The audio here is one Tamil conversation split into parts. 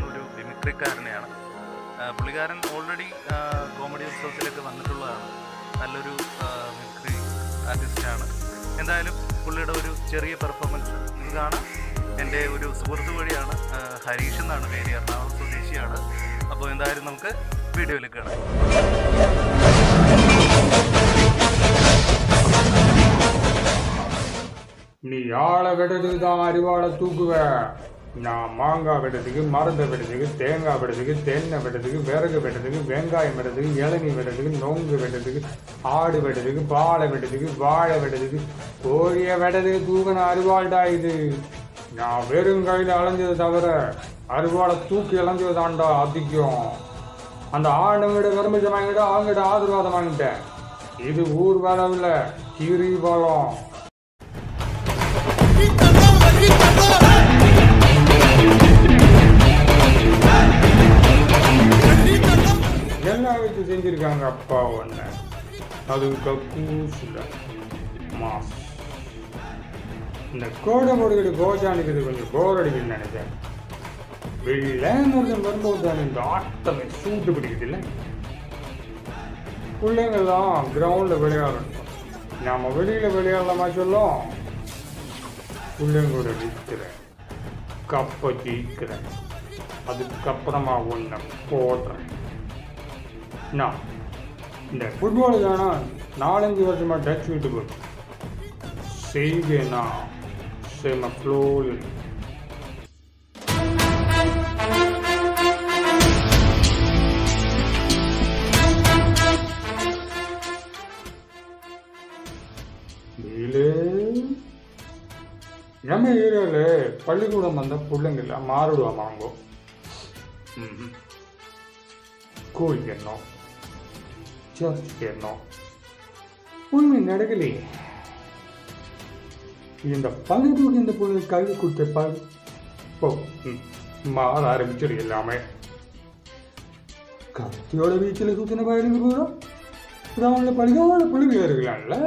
ഒരു മിമിക്രിക്കാരനെയാണ്. പുള്ളിക്കാരൻ ഓൾറെഡി കോമഡി ഉത്സവത്തിലൊക്കെ വന്നിട്ടുള്ളതാണ്. നല്ലൊരു മിമിക്രി ആർട്ടിസ്റ്റാണ്. എന്തായാലും പുള്ളിയുടെ ഒരു ചെറിയ പെർഫോമൻസ് ഇത് കാണാം. എൻ്റെ ഒരു സുഹൃത്ത് വഴിയാണ്, ഹരീഷ് എന്നാണ് പേര്, എറണാകുളം സ്വദേശിയാണ്. അപ്പോൾ എന്തായാലും നമുക്ക് വീഡിയോയിലേക്ക് കാണാം. நீ ஆளை வெட்டுறதுக்கு தான் அரிவாளை தூக்குவ. நான் மாங்காய் வெட்டுறதுக்கு, மருந்தை வெட்டுறதுக்கு, தேங்காய் வெட்டுறதுக்கு, தென்னை வெட்டுறதுக்கு, விறகு வெட்டுறதுக்கு, வெங்காயம் வெட்டுறதுக்கு, இளநீ வெட்டுறதுக்கு, நொங்கு வெட்டுறதுக்கு, ஆடு வெட்டுறதுக்கு, பாலை வெட்டுறதுக்கு, வாழை வெட்டுறதுக்கு, கோழியை வெட்டுறதுக்கு தூக்கின அரிவாள்டா இது. நான் வெறும் கையில் அலைஞ்சது தவிர அரிவாளை தூக்கி இளைஞ்சது தாண்டா அதிகம். அந்த ஆண்டுங்கிட்ட விரும்பிச்ச வாங்கிட்ட அவங்ககிட்ட ஆசீர்வாதம் வாங்கிட்டேன். இது ஊர் வேலை இல்லை, கிரிவலம். எல்லாம் வச்சு செஞ்சிருக்காங்க அப்பா ஒன்று. அது கக்கூசில் மாஸ். இந்த கோடை முடிக்கிட்டு கோச்சானிக்கிறது கொஞ்சம் போர் அடிக்குன்னு நினைச்சேன். வெள்ளைன்னு வரும்போது தான் இந்த ஆட்டமே சூட்டு பிடிக்குது இல்லை. பிள்ளைங்கள்லாம் கிரவுண்டில் விளையாடணும். நம்ம வெளியில் விளையாடலாமா சொல்லும். பிள்ளைங்களோட விற்கிறேன், கப்பை ஜெயிக்கிறேன், அதுக்கப்புறமா ஒன்றை போடுறேன். நான் இந்த ஃபுட்பாலு தானே 4-5 வருஷமாக டச் விட்டு போய் செய்வேனா செம ஃப்ளோல். நம்ம ஏரியாவில் பள்ளிக்கூடம் வந்த பிள்ளைங்கள்லாம் மாறுடுவா வாங்கோ. கோழிக்கு எண்ணம், சர்ச்சுக்கு எண்ணம், உண்மை நடக்கலையே. இந்த பகுதிக்கு இந்த பொண்ணு கல்வி கொடுத்தப்பால் மாற ஆரம்பிச்சிரு எல்லாமே. கத்தியோட வீச்சில் சுத்தின பயிலுக்கு போகிறோம். கிரவுண்டில் படிக்காத பிள்ளைங்க இருக்கலாம்ல.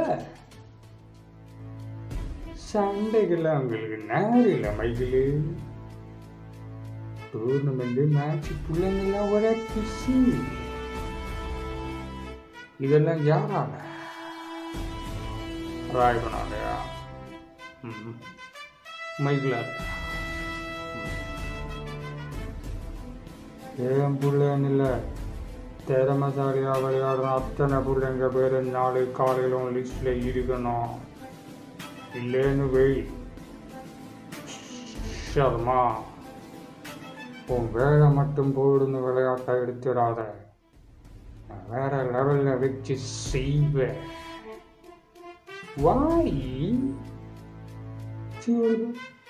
சண்டைகள்லாம் அவங்களுக்கு நேரம் இல்லை மைக்கிலு. டூர்னமெண்ட்டு மேட்ச்சு பிள்ளைங்கள்லாம் ஒரே பிசி. இதெல்லாம் யாரால ராய்பனாலையா மைக்கில் ஏன் பிள்ளைன்னு இல்லை, திறமைசாலியாக விளையாடுற அத்தனை பிள்ளைங்க பேர் நாளை காலையிலும் லிஸ்டில் இருக்கணும். இல்லைன்னு வெய் சர்மா, உன் வேலை மட்டும் போடுன்னு விளையாட்டை எடுத்துடாத. நான் வேற லெவலில் வச்சு செய்வேன். வாய்